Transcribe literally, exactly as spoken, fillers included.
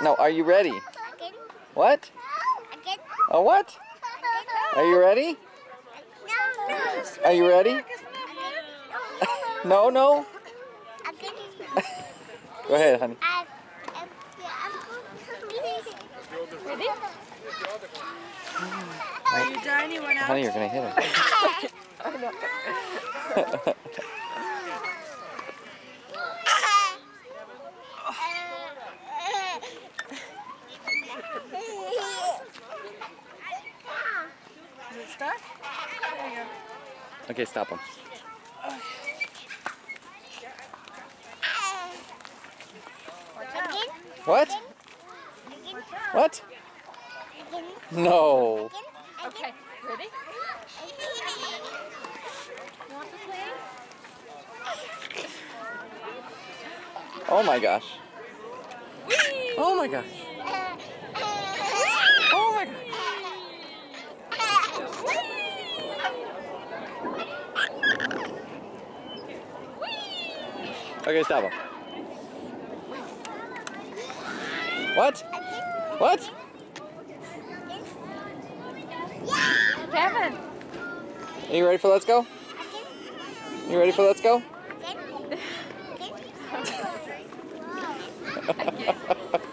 No, are you ready? Again. What? Again. A what? Are you ready? No, no. Are you ready? No, no. Again. Go ahead, honey. I- Ready? Are you done? You went out? Honey, you're gonna hit her. I know. Is it stuck? There you go. Okay, stop him. Again. What? What? Again. No. Okay, ready? You want the swing? Oh my gosh. Whee! Oh my gosh. Oh my gosh. Okay, stop him. What? What? Kevin! Are you ready for Let's Go? You ready for Let's Go? Again. Again. Again.